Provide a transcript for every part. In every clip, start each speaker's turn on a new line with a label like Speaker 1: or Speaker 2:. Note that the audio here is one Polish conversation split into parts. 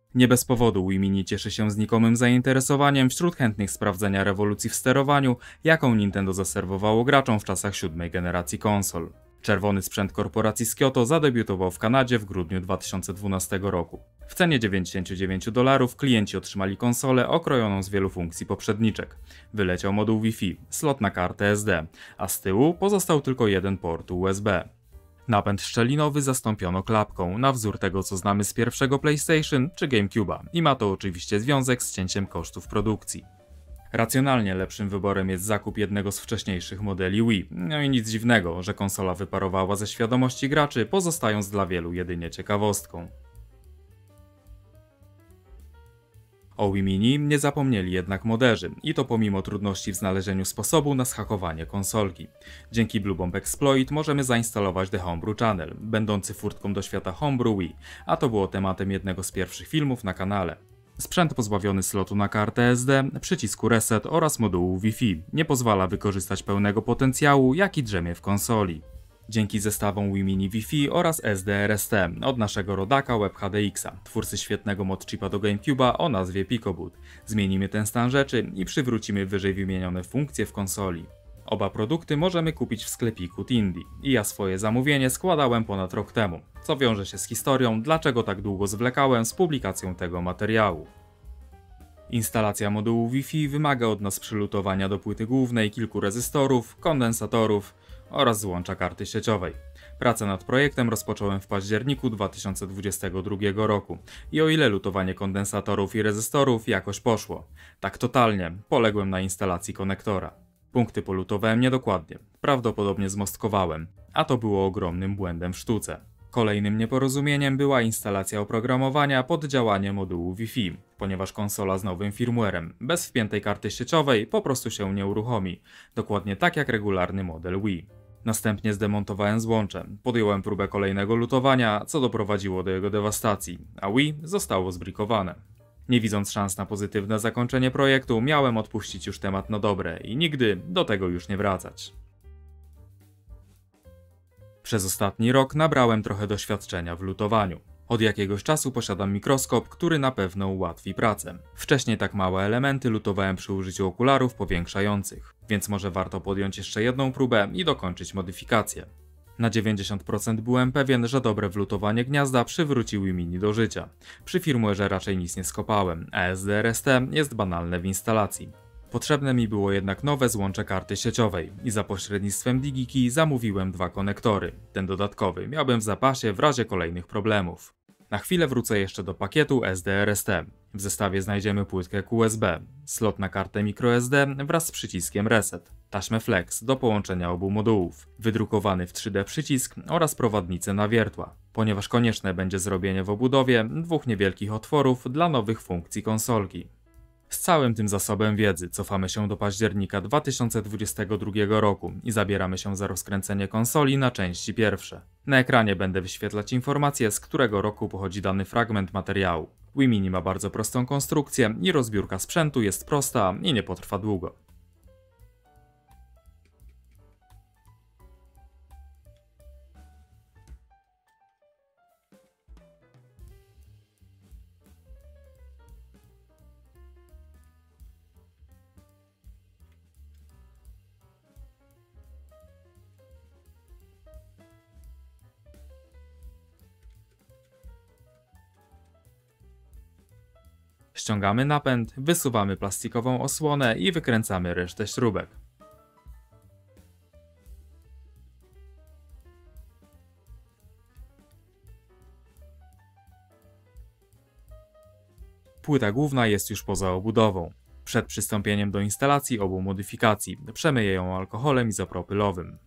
Speaker 1: Nie bez powodu Wii Mini cieszy się znikomym zainteresowaniem wśród chętnych sprawdzenia rewolucji w sterowaniu, jaką Nintendo zaserwowało graczom w czasach 7. generacji konsol. Czerwony sprzęt korporacji z Kyoto zadebiutował w Kanadzie w grudniu 2012 roku. W cenie $99 klienci otrzymali konsolę okrojoną z wielu funkcji poprzedniczek. Wyleciał moduł Wi-Fi, slot na kartę SD, a z tyłu pozostał tylko jeden port USB. Napęd szczelinowy zastąpiono klapką, na wzór tego co znamy z pierwszego PlayStation czy GameCube'a i ma to oczywiście związek z cięciem kosztów produkcji. Racjonalnie lepszym wyborem jest zakup jednego z wcześniejszych modeli Wii, no i nic dziwnego, że konsola wyparowała ze świadomości graczy, pozostając dla wielu jedynie ciekawostką. O Wii Mini nie zapomnieli jednak moderzy i to pomimo trudności w znalezieniu sposobu na zhakowanie konsolki. Dzięki Blue Bomb Exploit możemy zainstalować The Homebrew Channel, będący furtką do świata Homebrew Wii, a to było tematem jednego z pierwszych filmów na kanale. Sprzęt pozbawiony slotu na kartę SD, przycisku reset oraz modułu Wi-Fi nie pozwala wykorzystać pełnego potencjału, jaki drzemie w konsoli. Dzięki zestawom Wii Mini Wi-Fi oraz SDRST od naszego rodaka WebHDX-a, twórcy świetnego modchipa do GameCube'a o nazwie Picoboot, zmienimy ten stan rzeczy i przywrócimy wyżej wymienione funkcje w konsoli. Oba produkty możemy kupić w sklepiku Tindy i ja swoje zamówienie składałem ponad rok temu, co wiąże się z historią, dlaczego tak długo zwlekałem z publikacją tego materiału. Instalacja modułu Wi-Fi wymaga od nas przylutowania do płyty głównej kilku rezystorów, kondensatorów oraz złącza karty sieciowej. Pracę nad projektem rozpocząłem w październiku 2022 roku i o ile lutowanie kondensatorów i rezystorów jakoś poszło, tak totalnie poległem na instalacji konektora. Punkty polutowałem niedokładnie, prawdopodobnie zmostkowałem, a to było ogromnym błędem w sztuce. Kolejnym nieporozumieniem była instalacja oprogramowania pod działanie modułu Wi-Fi, ponieważ konsola z nowym firmwarem, bez wpiętej karty sieciowej, po prostu się nie uruchomi, dokładnie tak jak regularny model Wii. Następnie zdemontowałem złącze, podjąłem próbę kolejnego lutowania, co doprowadziło do jego dewastacji, a Wii zostało zbrikowane. Nie widząc szans na pozytywne zakończenie projektu, miałem odpuścić już temat na dobre i nigdy do tego już nie wracać. Przez ostatni rok nabrałem trochę doświadczenia w lutowaniu. Od jakiegoś czasu posiadam mikroskop, który na pewno ułatwi pracę. Wcześniej tak małe elementy lutowałem przy użyciu okularów powiększających, więc może warto podjąć jeszcze jedną próbę i dokończyć modyfikację. Na 90% byłem pewien, że dobre wlutowanie gniazda przywróci Wii Mini do życia. Przy firmwareze raczej nic nie skopałem, a SDRST jest banalne w instalacji. Potrzebne mi było jednak nowe złącze karty sieciowej i za pośrednictwem DigiKey zamówiłem 2 konektory. Ten dodatkowy miałbym w zapasie w razie kolejnych problemów. Na chwilę wrócę jeszcze do pakietu SDRST. W zestawie znajdziemy płytkę QSB, slot na kartę microSD wraz z przyciskiem Reset, taśmę Flex do połączenia obu modułów, wydrukowany w 3D przycisk oraz prowadnicę na wiertła, ponieważ konieczne będzie zrobienie w obudowie 2 niewielkich otworów dla nowych funkcji konsolki. Z całym tym zasobem wiedzy cofamy się do października 2022 roku i zabieramy się za rozkręcenie konsoli na części pierwsze. Na ekranie będę wyświetlać informacje, z którego roku pochodzi dany fragment materiału. Wii Mini ma bardzo prostą konstrukcję i rozbiórka sprzętu jest prosta i nie potrwa długo. Ściągamy napęd, wysuwamy plastikową osłonę i wykręcamy resztę śrubek. Płyta główna jest już poza obudową. Przed przystąpieniem do instalacji obu modyfikacji przemyję ją alkoholem izopropylowym.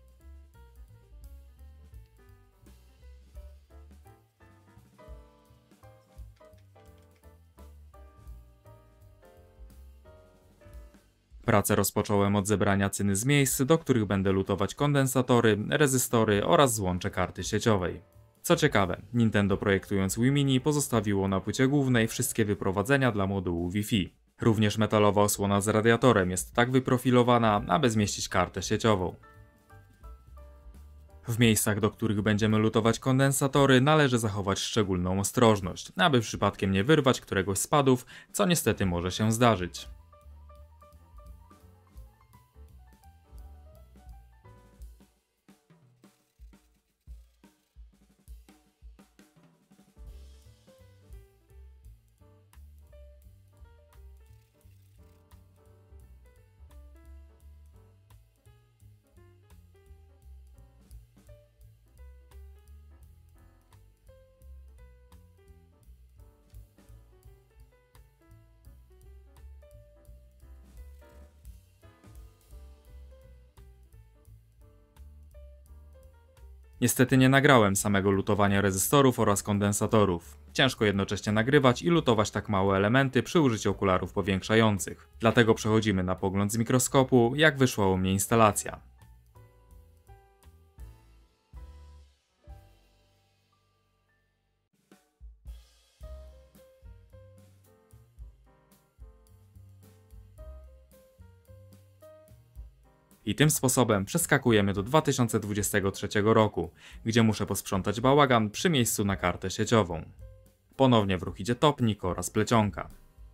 Speaker 1: Pracę rozpocząłem od zebrania cyny z miejsc, do których będę lutować kondensatory, rezystory oraz złącze karty sieciowej. Co ciekawe, Nintendo projektując Wii Mini pozostawiło na płycie głównej wszystkie wyprowadzenia dla modułu Wi-Fi. Również metalowa osłona z radiatorem jest tak wyprofilowana, aby zmieścić kartę sieciową. W miejscach, do których będziemy lutować kondensatory, należy zachować szczególną ostrożność, aby przypadkiem nie wyrwać któregoś z padów, co niestety może się zdarzyć. Niestety nie nagrałem samego lutowania rezystorów oraz kondensatorów. Ciężko jednocześnie nagrywać i lutować tak małe elementy przy użyciu okularów powiększających. Dlatego przechodzimy na pogląd z mikroskopu, jak wyszła u mnie instalacja. I tym sposobem przeskakujemy do 2023 roku, gdzie muszę posprzątać bałagan przy miejscu na kartę sieciową. Ponownie w ruch idzie topnik oraz plecionka.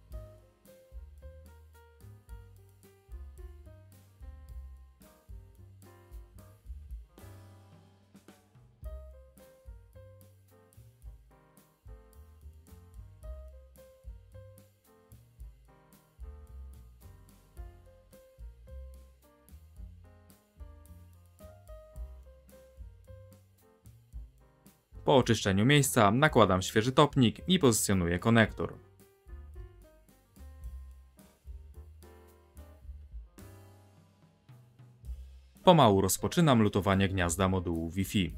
Speaker 1: Po oczyszczeniu miejsca nakładam świeży topnik i pozycjonuję konektor. Pomału rozpoczynam lutowanie gniazda modułu Wi-Fi.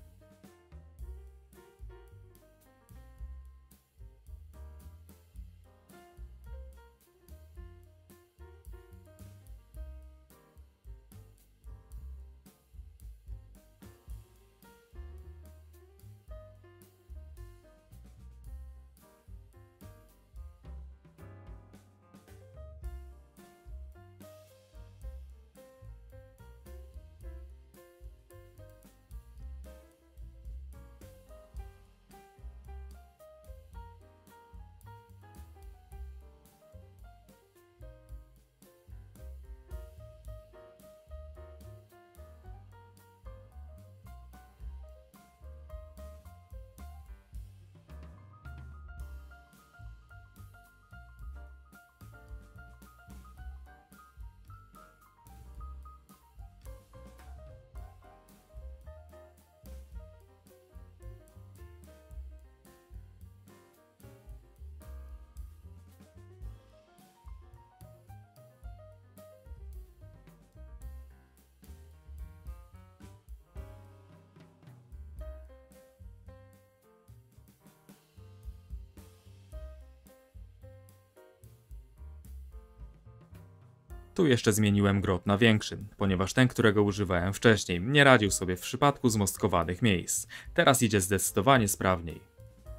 Speaker 1: Tu jeszcze zmieniłem grot na większy, ponieważ ten, którego używałem wcześniej, nie radził sobie w przypadku zmostkowanych miejsc. Teraz idzie zdecydowanie sprawniej.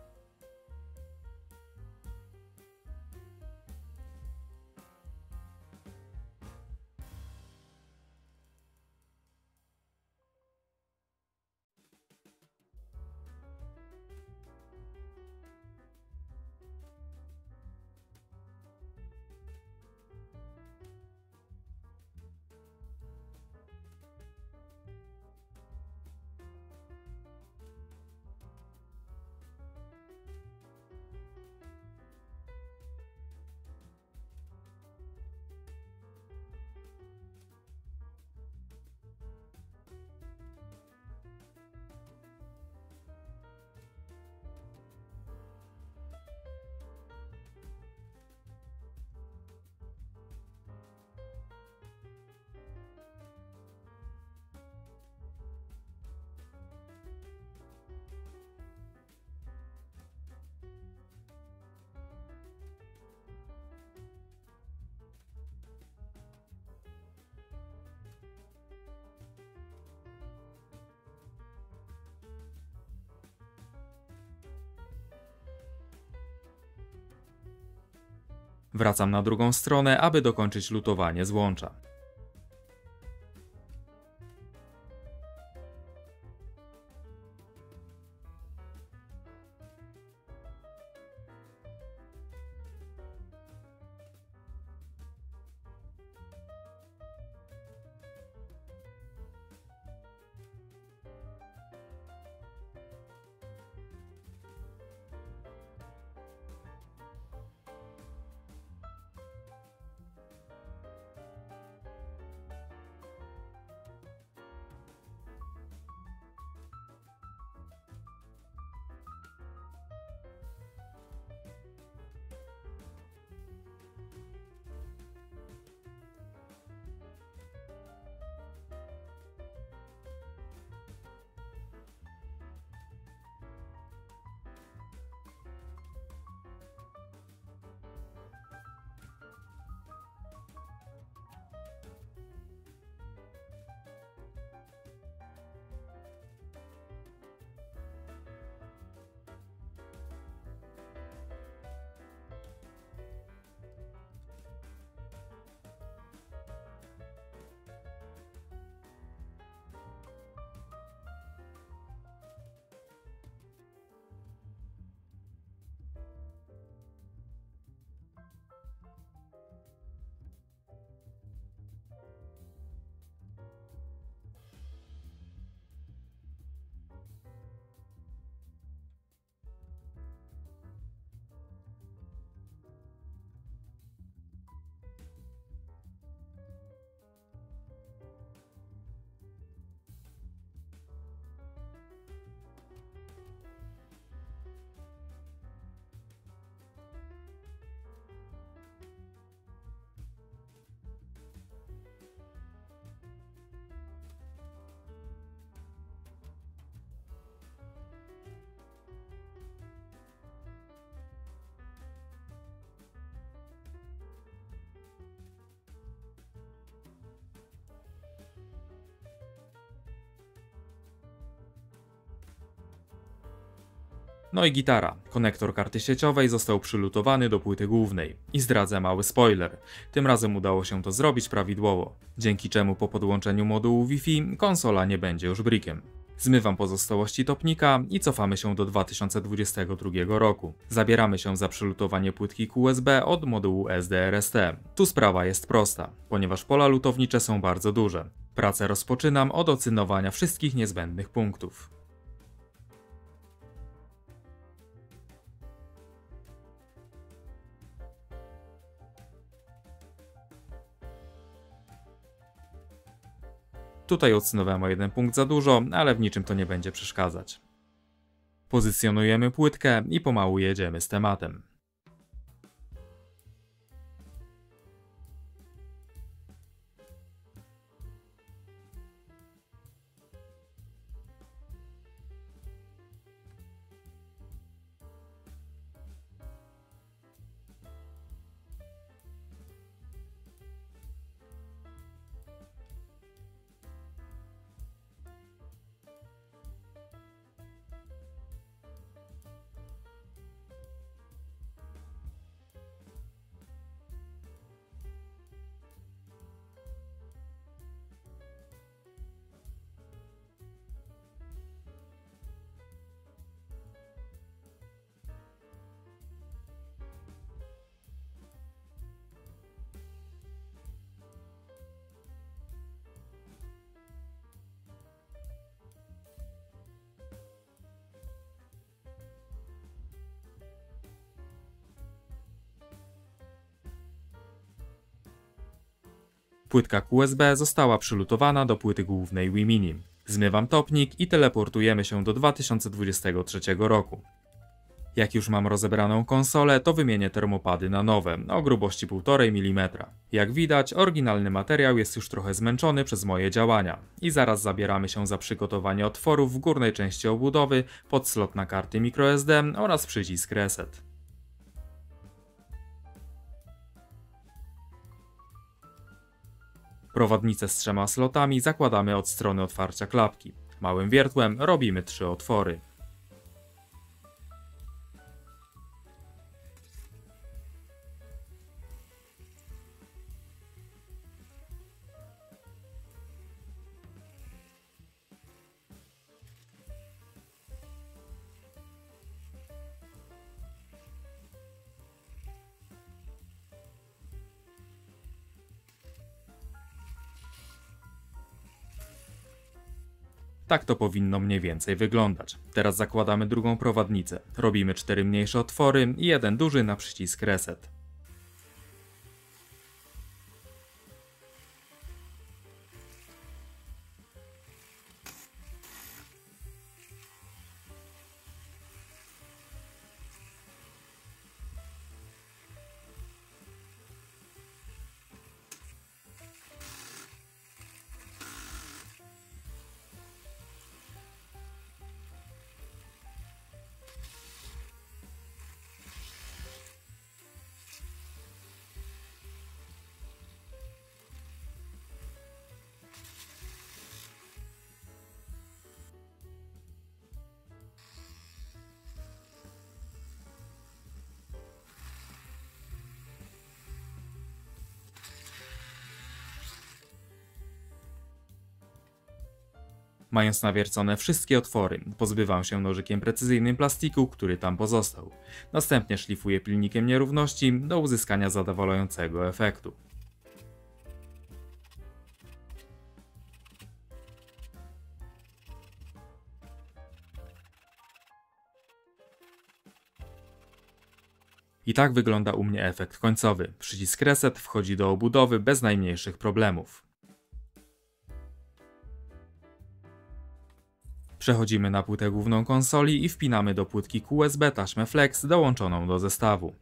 Speaker 1: Wracam na drugą stronę, aby dokończyć lutowanie złącza. No i gitara. Konektor karty sieciowej został przylutowany do płyty głównej. I zdradzę mały spoiler. Tym razem udało się to zrobić prawidłowo, dzięki czemu po podłączeniu modułu Wi-Fi konsola nie będzie już brickiem. Zmywam pozostałości topnika i cofamy się do 2022 roku. Zabieramy się za przylutowanie płytki USB od modułu SDRST. Tu sprawa jest prosta, ponieważ pola lutownicze są bardzo duże. Pracę rozpoczynam od ocynowania wszystkich niezbędnych punktów. Tutaj odcynowałem o jeden punkt za dużo, ale w niczym to nie będzie przeszkadzać. Pozycjonujemy płytkę i pomału jedziemy z tematem. Płytka QSB została przylutowana do płyty głównej Wii Mini. Zmywam topnik i teleportujemy się do 2023 roku. Jak już mam rozebraną konsolę, to wymienię termopady na nowe, o grubości 1,5 mm. Jak widać, oryginalny materiał jest już trochę zmęczony przez moje działania i zaraz zabieramy się za przygotowanie otworów w górnej części obudowy pod slot na karty microSD oraz przycisk reset. Prowadnicę z 3 slotami zakładamy od strony otwarcia klapki. Małym wiertłem robimy 3 otwory. Tak to powinno mniej więcej wyglądać. Teraz zakładamy drugą prowadnicę. Robimy 4 mniejsze otwory i jeden duży na przycisk reset. Mając nawiercone wszystkie otwory, pozbywam się nożykiem precyzyjnym plastiku, który tam pozostał. Następnie szlifuję pilnikiem nierówności do uzyskania zadowalającego efektu. I tak wygląda u mnie efekt końcowy. Przycisk reset wchodzi do obudowy bez najmniejszych problemów. Przechodzimy na płytę główną konsoli i wpinamy do płytki QSB taśmę Flex dołączoną do zestawu.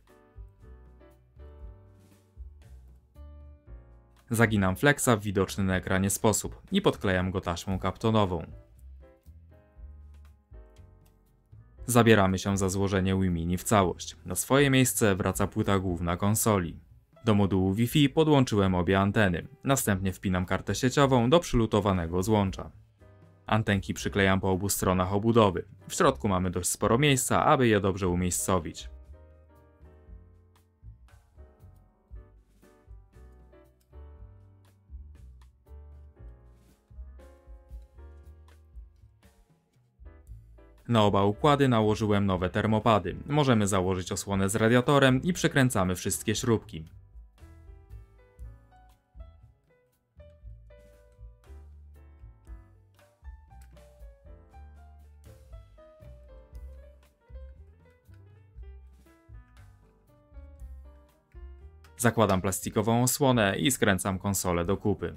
Speaker 1: Zaginam Flexa w widoczny na ekranie sposób i podklejam go taśmą kaptonową. Zabieramy się za złożenie Wii Mini w całość. Na swoje miejsce wraca płyta główna konsoli. Do modułu Wi-Fi podłączyłem obie anteny. Następnie wpinam kartę sieciową do przylutowanego złącza. Antenki przyklejam po obu stronach obudowy. W środku mamy dość sporo miejsca, aby je dobrze umiejscowić. Na oba układy nałożyłem nowe termopady. Możemy założyć osłonę z radiatorem i przykręcamy wszystkie śrubki. Zakładam plastikową osłonę i skręcam konsolę do kupy.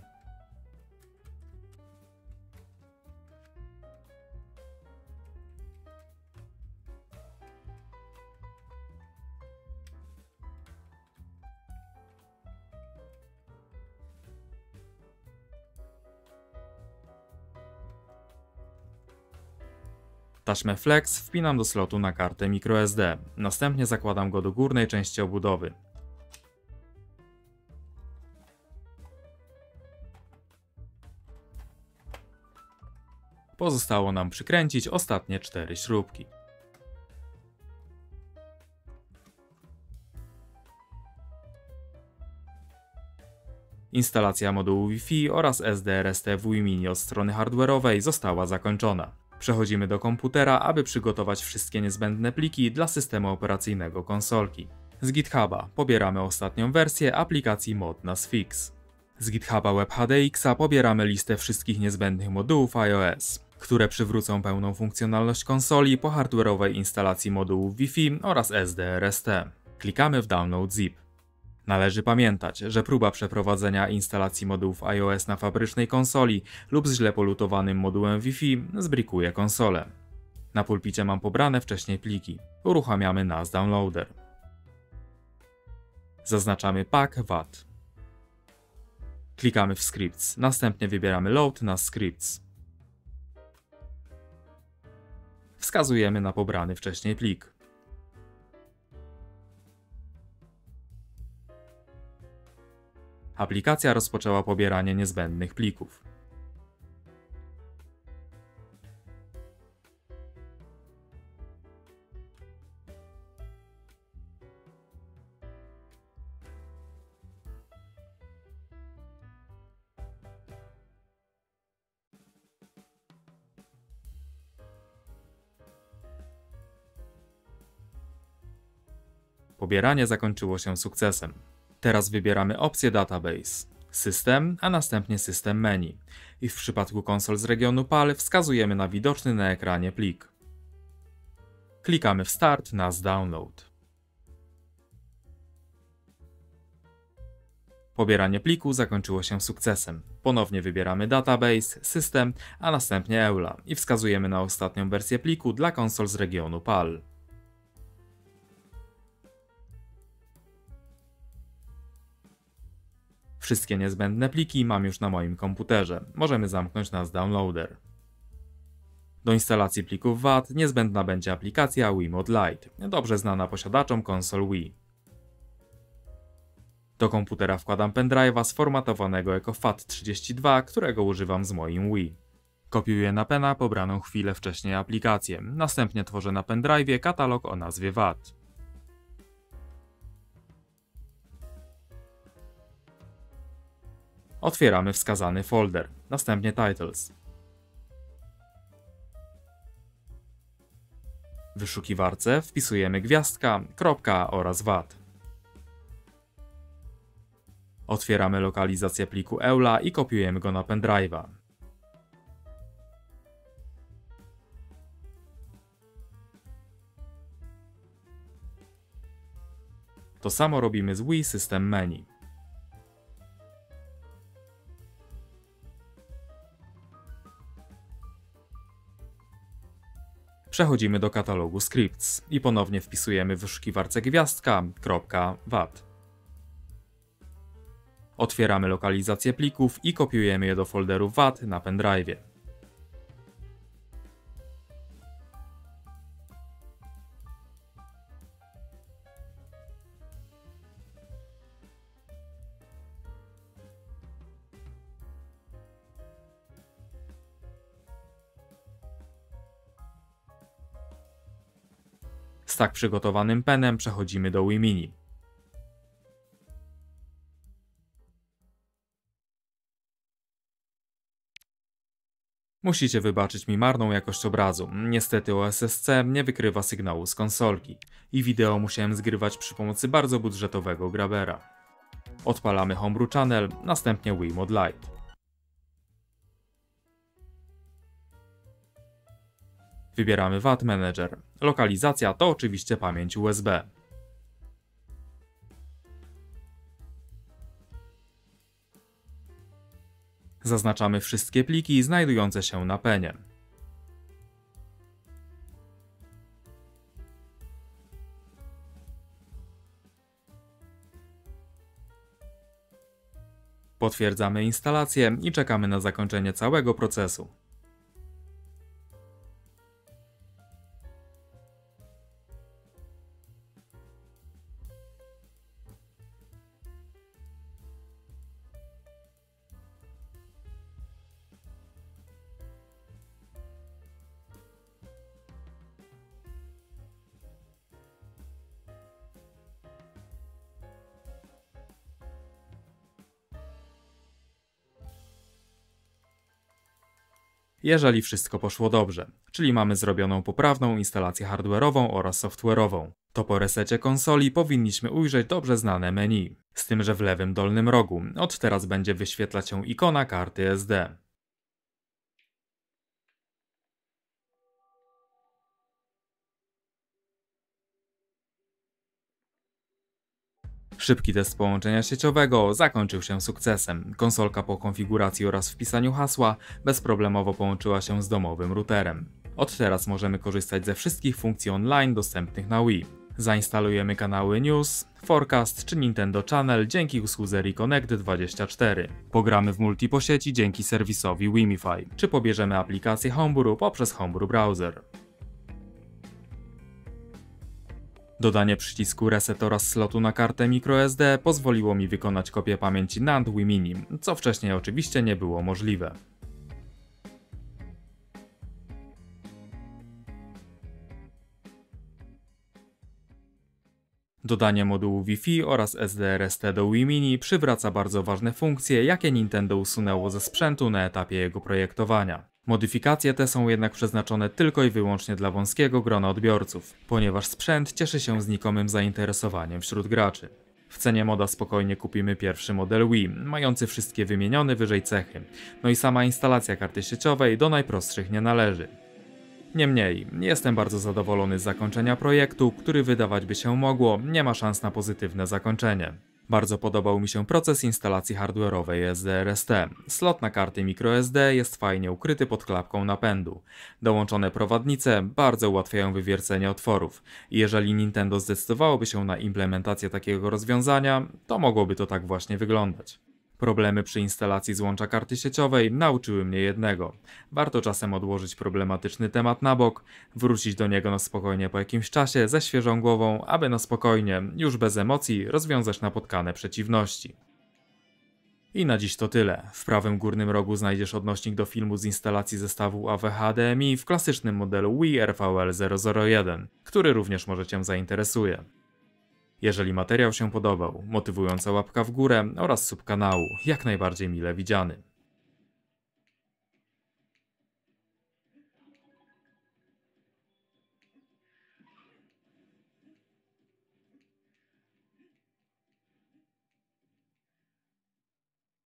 Speaker 1: Taśmę Flex wpinam do slotu na kartę microSD. Następnie zakładam go do górnej części obudowy. Pozostało nam przykręcić ostatnie 4 śrubki. Instalacja modułu Wi-Fi oraz SDRST w Wii Mini od strony hardware'owej została zakończona. Przechodzimy do komputera, aby przygotować wszystkie niezbędne pliki dla systemu operacyjnego konsolki. Z GitHuba pobieramy ostatnią wersję aplikacji mod na Sphinx. Z GitHuba WebHDX-a pobieramy listę wszystkich niezbędnych modułów iOS, które przywrócą pełną funkcjonalność konsoli po hardware'owej instalacji modułów Wi-Fi oraz SDRST. Klikamy w Download Zip. Należy pamiętać, że próba przeprowadzenia instalacji modułów iOS na fabrycznej konsoli lub z źle polutowanym modułem Wi-Fi zbrikuje konsolę. Na pulpicie mam pobrane wcześniej pliki. Uruchamiamy NAS Downloader. Zaznaczamy Pack VAT. Klikamy w Scripts, następnie wybieramy Load NAS Scripts. Wskazujemy na pobrany wcześniej plik. Aplikacja rozpoczęła pobieranie niezbędnych plików. Pobieranie zakończyło się sukcesem. Teraz wybieramy opcję Database, System, a następnie System Menu i w przypadku konsol z regionu PAL wskazujemy na widoczny na ekranie plik. Klikamy w Start NAS Download. Pobieranie pliku zakończyło się sukcesem. Ponownie wybieramy Database, System, a następnie EULA i wskazujemy na ostatnią wersję pliku dla konsol z regionu PAL. Wszystkie niezbędne pliki mam już na moim komputerze. Możemy zamknąć NAS Downloader. Do instalacji plików VAT niezbędna będzie aplikacja Wiimote Lite, dobrze znana posiadaczom konsol Wii. Do komputera wkładam pendrive'a sformatowanego jako FAT32, którego używam z moim Wii. Kopiuję na pena pobraną chwilę wcześniej aplikację, następnie tworzę na pendrive'ie katalog o nazwie VAT. Otwieramy wskazany folder, następnie Titles. W wyszukiwarce wpisujemy gwiazdka, kropka oraz VAT. Otwieramy lokalizację pliku EULA i kopiujemy go na pendrive'a. To samo robimy z Wii System Menu. Przechodzimy do katalogu Scripts i ponownie wpisujemy w wyszukiwarce gwiazdka, kropka, VAT. Otwieramy lokalizację plików i kopiujemy je do folderu VAT na pendrive'ie. Z tak przygotowanym penem przechodzimy do Wii Mini. Musicie wybaczyć mi marną jakość obrazu. Niestety OSSC nie wykrywa sygnału z konsolki i wideo musiałem zgrywać przy pomocy bardzo budżetowego grabera. Odpalamy Homebrew Channel, następnie Wiimote Lite. Wybieramy VAT Manager. Lokalizacja to oczywiście pamięć USB. Zaznaczamy wszystkie pliki znajdujące się na penie. Potwierdzamy instalację i czekamy na zakończenie całego procesu. Jeżeli wszystko poszło dobrze, czyli mamy zrobioną poprawną instalację hardware'ową oraz software'ową, to po resecie konsoli powinniśmy ujrzeć dobrze znane menu. Z tym, że w lewym dolnym rogu od teraz będzie wyświetlać się ikona karty SD. Szybki test połączenia sieciowego zakończył się sukcesem. Konsolka po konfiguracji oraz wpisaniu hasła bezproblemowo połączyła się z domowym routerem. Od teraz możemy korzystać ze wszystkich funkcji online dostępnych na Wii. Zainstalujemy kanały News, Forecast czy Nintendo Channel dzięki usłudze Reconnect24. Pogramy w multi po sieci dzięki serwisowi Wimify, czy pobierzemy aplikację Homebrew poprzez Homebrew Browser. Dodanie przycisku Reset oraz slotu na kartę microSD pozwoliło mi wykonać kopię pamięci NAND Wii Mini, co wcześniej oczywiście nie było możliwe. Dodanie modułu Wi-Fi oraz SDRST do Wii Mini przywraca bardzo ważne funkcje, jakie Nintendo usunęło ze sprzętu na etapie jego projektowania. Modyfikacje te są jednak przeznaczone tylko i wyłącznie dla wąskiego grona odbiorców, ponieważ sprzęt cieszy się znikomym zainteresowaniem wśród graczy. W cenie moda spokojnie kupimy pierwszy model Wii, mający wszystkie wymienione wyżej cechy, no i sama instalacja karty sieciowej do najprostszych nie należy. Niemniej, jestem bardzo zadowolony z zakończenia projektu, który wydawać by się mogło, nie ma szans na pozytywne zakończenie. Bardzo podobał mi się proces instalacji hardware'owej SDRST. Slot na karty microSD jest fajnie ukryty pod klapką napędu. Dołączone prowadnice bardzo ułatwiają wywiercenie otworów i jeżeli Nintendo zdecydowałoby się na implementację takiego rozwiązania, to mogłoby to tak właśnie wyglądać. Problemy przy instalacji złącza karty sieciowej nauczyły mnie jednego. Warto czasem odłożyć problematyczny temat na bok, wrócić do niego na spokojnie po jakimś czasie ze świeżą głową, aby na spokojnie, już bez emocji, rozwiązać napotkane przeciwności. I na dziś to tyle. W prawym górnym rogu znajdziesz odnośnik do filmu z instalacji zestawu AV HDMI w klasycznym modelu Wii RVL001, który również może Cię zainteresuje. Jeżeli materiał się podobał, motywująca łapka w górę oraz sub kanału, jak najbardziej mile widziany.